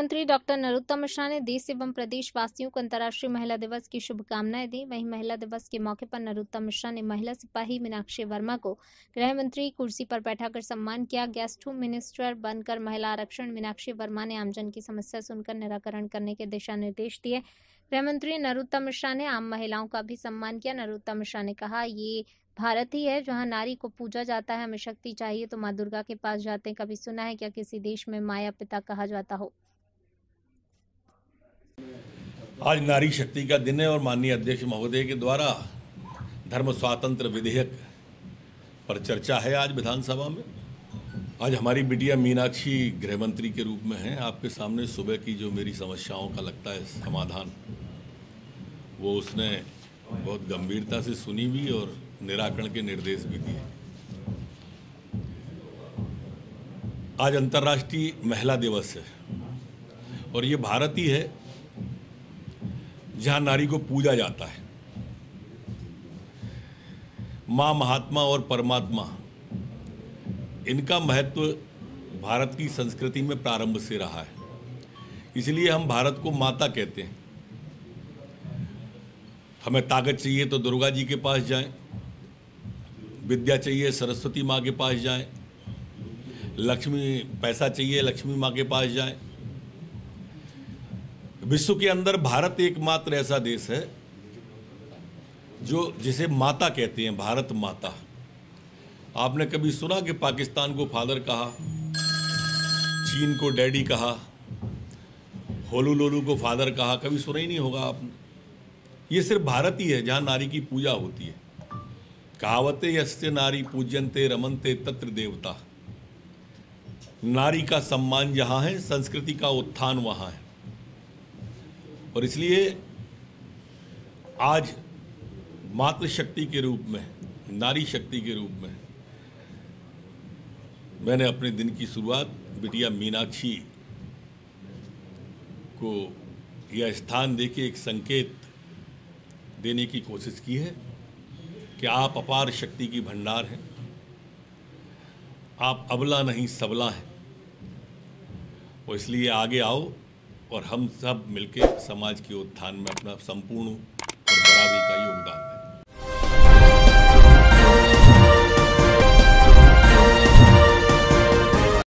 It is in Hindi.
मंत्री डॉक्टर नरोत्तम मिश्रा ने देश एवं प्रदेशवासियों को अंतर्राष्ट्रीय महिला दिवस की शुभकामनाएं दी। वहीं महिला दिवस के मौके पर नरोत्तम मिश्रा ने महिला सिपाही मीनाक्षी वर्मा को गृह मंत्री कुर्सी पर बैठाकर सम्मान किया। गेस्ट होम मिनिस्टर बनकर महिला आरक्षण मीनाक्षी वर्मा ने आमजन की समस्या सुनकर निराकरण करने के दिशा निर्देश दिए। गृह मंत्री नरोत्तम मिश्रा ने आम महिलाओं का भी सम्मान किया। नरोत्तम मिश्रा ने कहा, ये भारत ही है जहां नारी को पूजा जाता है। हमें शक्ति चाहिए तो मां दुर्गा के पास जाते हैं। कभी सुना है क्या किसी देश में माया पिता कहा जाता हो। आज नारी शक्ति का दिन है और माननीय अध्यक्ष महोदय के द्वारा धर्म स्वातंत्र विधेयक पर चर्चा है आज विधानसभा में। आज हमारी बिटिया मीनाक्षी गृह मंत्री के रूप में है। आपके सामने सुबह की जो मेरी समस्याओं का लगता है समाधान, वो उसने बहुत गंभीरता से सुनी भी और निराकरण के निर्देश भी दिए। आज अंतर्राष्ट्रीय महिला दिवस है और ये भारत ही है जहां नारी को पूजा जाता है। मां, महात्मा और परमात्मा, इनका महत्व भारत की संस्कृति में प्रारंभ से रहा है। इसलिए हम भारत को माता कहते हैं। हमें ताकत चाहिए तो दुर्गा जी के पास जाएं, विद्या चाहिए सरस्वती माँ के पास जाएं, पैसा चाहिए लक्ष्मी माँ के पास जाएं। विश्व के अंदर भारत एकमात्र ऐसा देश है जिसे माता कहते हैं, भारत माता। आपने कभी सुना कि पाकिस्तान को फादर कहा, चीन को डैडी कहा, होलू लोलू को फादर कहा? कभी सुना ही नहीं होगा आपने। ये सिर्फ भारत ही है जहां नारी की पूजा होती है। कहावते यस्य नारी पूज्यन्ते रमन्ते तत्र देवता। नारी का सम्मान जहां है, संस्कृति का उत्थान वहां है। और इसलिए आज मातृशक्ति के रूप में, नारी शक्ति के रूप में मैंने अपने दिन की शुरुआत बिटिया मीनाक्षी को यह स्थान देके एक संकेत देने की कोशिश की है कि आप अपार शक्ति की भंडार हैं, आप अबला नहीं सबला हैं। और इसलिए आगे आओ और हम सब मिलकर समाज के उत्थान में अपना संपूर्ण और बराबरी का योगदान दें।